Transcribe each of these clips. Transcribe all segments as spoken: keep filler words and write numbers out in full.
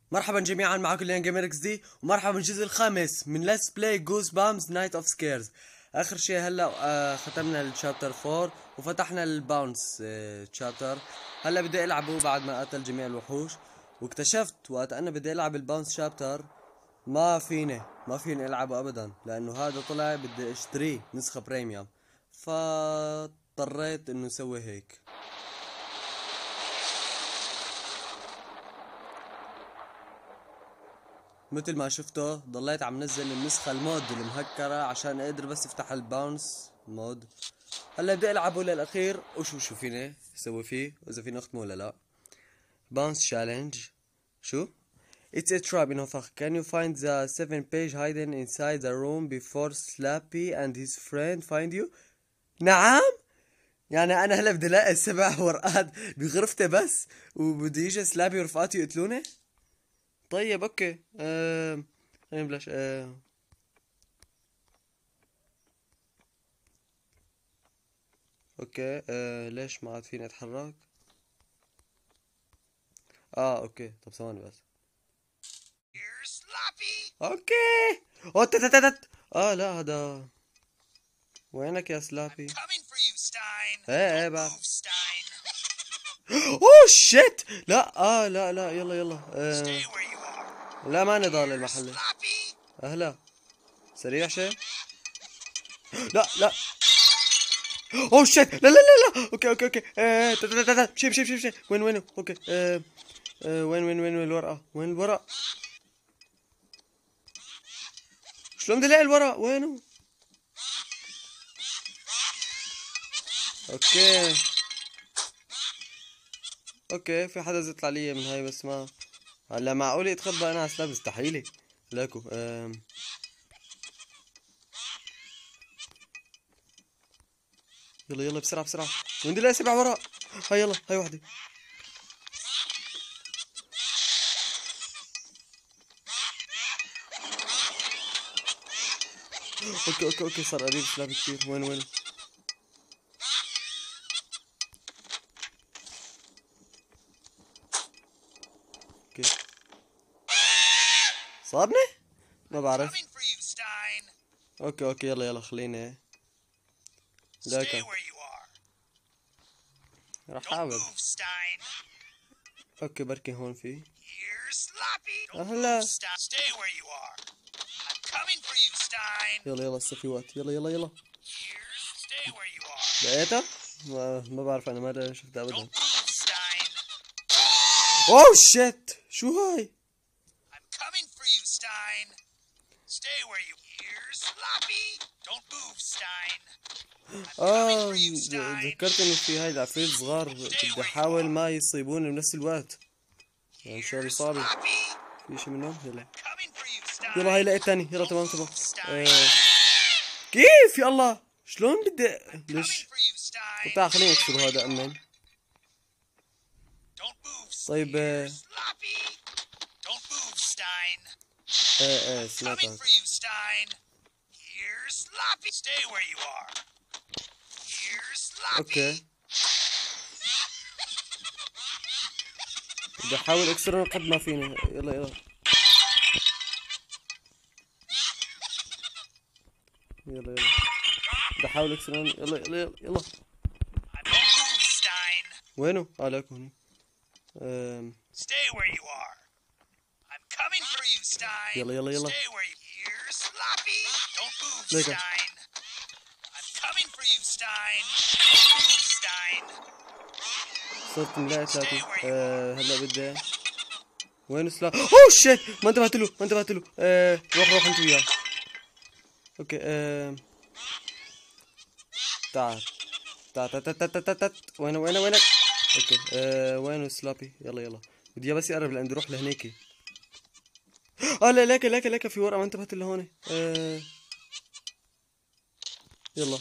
مرحبا جميعا، معكم ليان جيمر اكس دي، ومرحبا بالجزء الخامس من ليتس بلاي جوز بامز نايت اوف سكيرز. اخر شيء هلا آه ختمنا الشابتر فور وفتحنا الباونس آه شابتر. هلا بدي العبه بعد ما قتل جميع الوحوش، واكتشفت وقت انا بدي العب الباونس شابتر ما فيني ما فيني العبه ابدا، لانه هذا طلع بدي اشتريه نسخة بريميوم، فاضطريت انه اسوي هيك. مثل ما شفتوا ضليت عم نزل النسخة المود المهكرة عشان اقدر بس افتح الباونس مود. هلا بدي العبه للاخير وشوف شو فيني اسوي فيه واذا فيني اختمه ولا لا. باونس تشالنج. شو It's a trap in Hofach. Can you find the seven page hidden inside the room before Slappy and his friend find you? نعم. يعني انا هلا بدي الاقي سبع ورقات بغرفتي بس، وبده يجي سلابي ورفقاتي يقتلوني. طيب اوكي، أه... خلينا نبلش. أه... اوكي، أه... ليش ما عاد فيني اتحرك؟ اه اوكي، طب ثواني بس. اوكي. اوه تت تت تت. اه لا هذا. وينك يا سلابي؟ ايه ايه بقى. اوه شيت. لا اه لا لا يلا يلا. آه. لا ماني ضال المحل. اهلا. سريع شيء. لا لا. اوه شيت. لا لا لا لا. اوكي اوكي اوكي. آه. تت تت تت. شيب شيب شيب شيب. وين وين اوكي. آه. آه. وين وين وين الورقة؟ وين الورق؟ شلون بدي الاقي الورق؟ وينه؟ اوكي اوكي، في حدا يطلع لي من هاي بس ما. هلا معقول يتخبى انا على سلاب؟ مستحيلي. لاكو أم... يلا يلا بسرعة بسرعة. وين بدي الاقي سبع ورق؟ هاي يلا هاي وحدة. اوكي اوكي اوكي، صار قريب سلاب كثير. وين وين؟ اوكي صابني؟ ما بعرف. اوكي اوكي يلا يلا خليني. لاكا راح احاول. اوكي بركي هون في. اهلا. يلا يلا هسه في وقت. يلا يلا يلا. لقيتها؟ ما, ما بعرف، انا ما شفتها ابدا. اوه شيت، شو هاي؟ اه ذكرت انه في هاي العفريت صغار بدي احاول ما يصيبوني بنفس الوقت، يعني شغله صعبة. في شي منهم؟ يلا يلا هاي لقيت تاني. يلا تمام تمام. آه. كيف يا الله؟ شلون بدي ليش؟ طيب تعال خليني اكسر هذا امن. طيب ايه ايه سمعتك. اوكي بدي احاول اكسرهم قد ما فيني. يلا يلا يلا يلا بدي احاول اكسرهم. يلا يلا يلا يلا. وينه؟ اه لاكو هني. أم... يلا يلا يلا. ليك صرت ملاقي ثلاثة. أه هلا بدي. وين السلاح؟ اوه شيت، ما انتبهت له ما انتبهت له. أه روح روح انت وياه. اوكي أه... تعال تعال تعال تعال تعال تعال. وين وين وينك؟ اوكي أه... وين سلابي؟ يلا يلا بدي اياه بس يقرب لعندي. روح لهنيك. اه لا لك لك لك في ورقة ما انتبهت الا هون. أه... يلا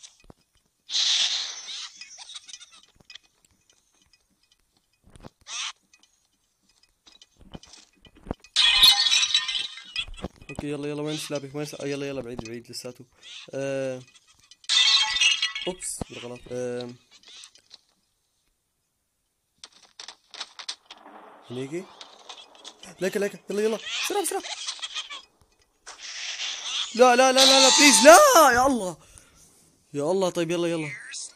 اوكي يلا يلا. وين سلابي؟ وين سلابي؟ يلا يلا بعيد بعيد لساته. أه... اوبس بالغلط. أه... هنيجي. لك لك يلا يلا بسرعة بسرعة. لا لا لا لا لا بليز لا يا الله يا الله. طيب يلا يلا.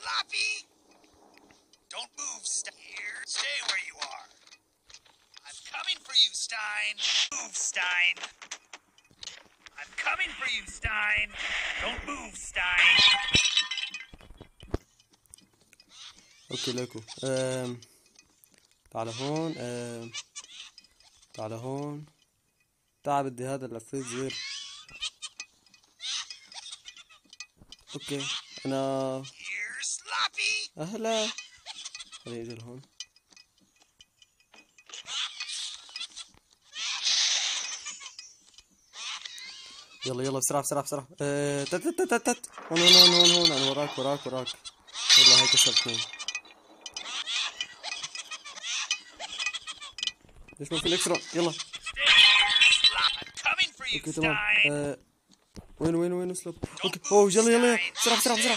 اوكي ليكو أم... تعال هون. أم... تعال هون. تعال بدي هذا العفريت صغير. اوكي انا اهلا. خليني اجي لهون. يلا يلا بسرعة بسرعة بسرعة. أه... تت تت تت تت هون هون هون هون هون انا وراك وراك وراك. يلا هاي كسرتني. ليش ما في الاكسترا؟ يلا. اوكي تمام. أه... وين وين وين اسلوب؟ اوكي اوه يلا يلا يلا بسرعة بسرعة بسرعة.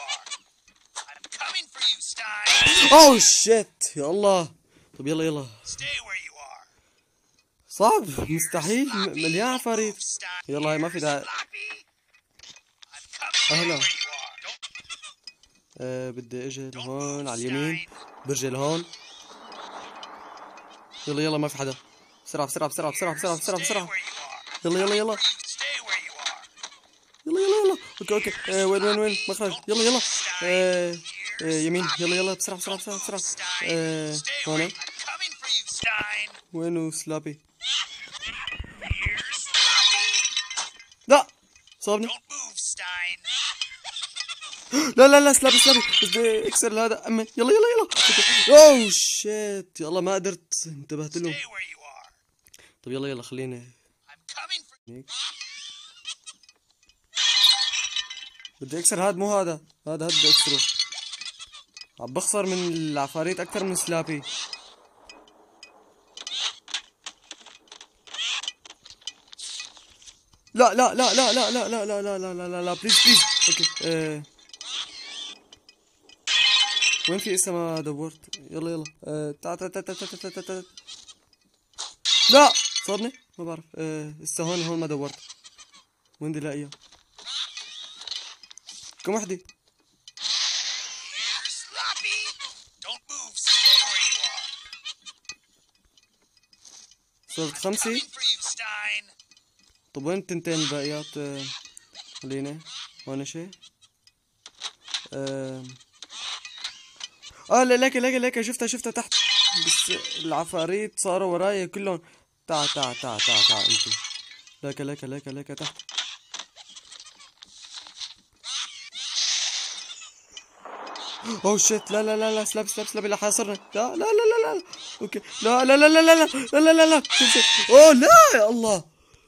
اوه شيت يا الله. طب يلا يلا. صعب مستحيل مليان عفاريت. يلا هاي ما في داعي. اهلا. أه بدي اجي لهون على اليمين. برجع لهون. يلا يلا ما في حدا. بسرعة بسرعة بسرعة بسرعة بسرعة بسرعة بسرعة. يلا يلا يلا. يلا يلا يلا. اوكي اوكي. أه وين وين وين مخرج. يلا يلا. أه أه يمين. يلا يلا بسرعة بسرعة بسرعة بسرعة. أه هون. وينو سلابي؟ لا صابني. لا لا لا سلابي سلابي. بدي اكسر هذا امي. يلا يلا يلا. اوه شيت يلا ما قدرت انتبهت له. طب يلا يلا خليني هيك. بدي اكسر هذا مو هذا. هذا هذا بدي اكسره. عم بخسر من العفاريت اكثر من سلابي. لا لا لا لا لا لا لا لا لا لا لا لا لا بليز بليز. اوكي اه. وين في اسا ما دورت. يلا يلا. اه تعال تعال تعال تعال تعال تعال. لا صابني ما بعرف. اه اسا هون هون ما دورت. وين بدي الاقيها؟ كم وحدة؟ صرت خمسة. طب وين التنتين الباقيات؟ اه خليني هون شي. اه اه لا لك لك لك شفتها شفتها تحت. بس العفاريت صاروا وراي كلهم. تعا تعا تعا تعا تعا انتو. لك لك لك لك تحت. اوه شيت لا لا لا لا سلاب سلاب سلاب اللي حاصرنا. لا لا لا لا لا. اوكي لا لا لا لا لا لا لا لا لا لا. اوه لا يا الله.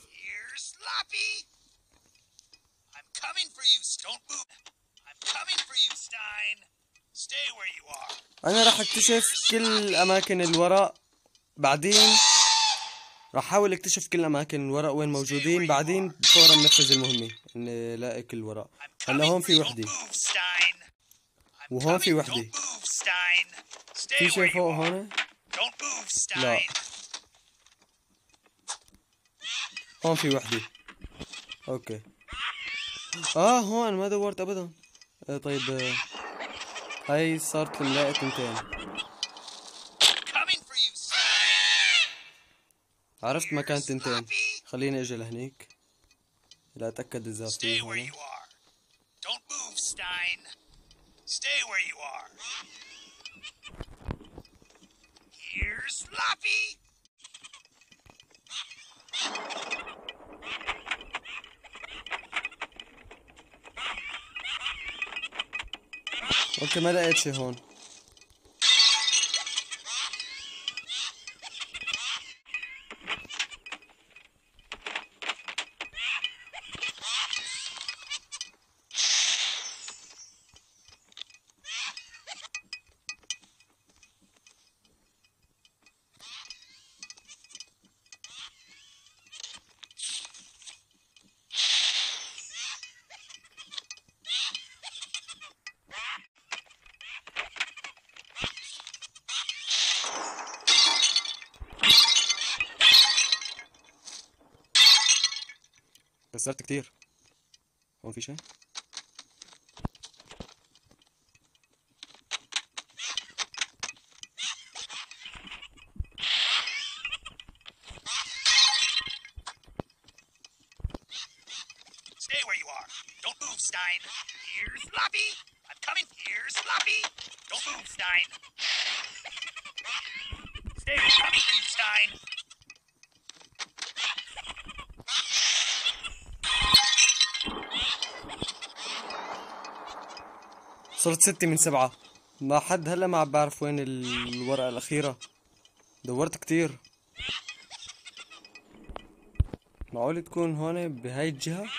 انا راح اكتشف كل اماكن الوراء بعدين. راح احاول اكتشف كل اماكن الوراء وين موجودين بعدين فورا ننفذ المهمة اني لاقي كل الوراء. هلا هون في وحدة وهون في وحدة. في شي فوق هون؟ لا هون في وحدة. اوكي اه هون ما دورت ابدا. آه طيب آه. هاي صارت نلاقي تنتين. عرفت مكان تنتين. خليني اجي لهنيك لا اتاكد اذا في هون. اوكي ما لقيت شي هون. كسرت كتير. هون في شيء؟ Stay where you are. Don't move, Stein. Here's Floppy. I'm coming. Here's Floppy. Don't move, Stein. Stay. I'm coming for you, Stein. صرت ستة من سبعة. ما حد هلا ما عم بعرف وين الورقة الأخيرة. دورت كتير. معقول تكون هون بهاي الجهة؟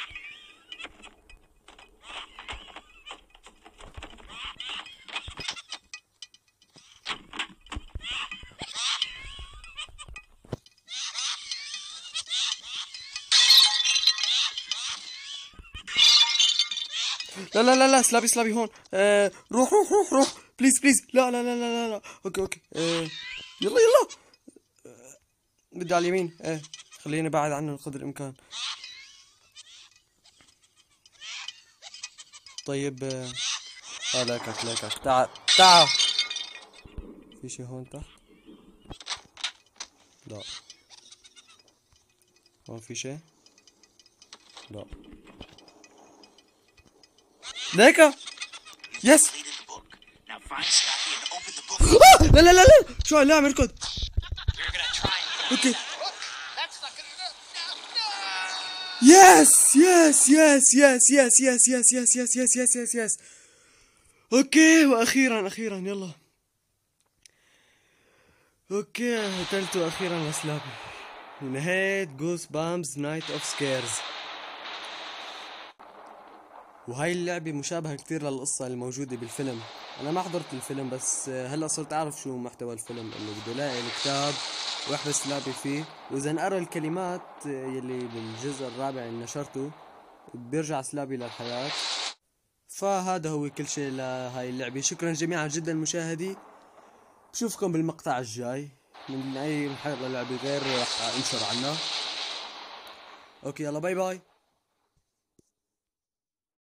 لا لا لا لا سلابي سلابي هون. آه روح روح روح روح بليز بليز. لا لا لا لا لا, لا. اوكي اوكي. آه يلا يلا. آه بدي على اليمين. آه خليني بعد عنه قدر الامكان. طيب اه, آه لاكك لاكك. تعال تعال. في شي هون تحت؟ لا. هون في شي؟ لا. ليكا يس. لا لا لا لا شو لا مركض. اوكي يس يس يس يس يس يس يس يس يس يس يس يس يس اوكي واخيرا اخيرا يلا. اوكي قتلت اخيرا اسلابي. ونهيت جوس بامز نايت اوف سكيرز. وهاي اللعبة مشابهة كثير للقصة الموجودة بالفيلم. أنا ما حضرت الفيلم بس هلأ صرت أعرف شو محتوى الفيلم، إنه بده يلاقي الكتاب ويحبس لابي فيه، وإذا انقرا الكلمات يلي بالجزء الرابع اللي نشرته بيرجع سلابي للحياة. فهذا هو كل شيء لهاي اللعبة. شكرا جميعا جدا مشاهدي. بشوفكم بالمقطع الجاي من أي محل لعبة غير راح أنشر عنها. أوكي يلا باي باي.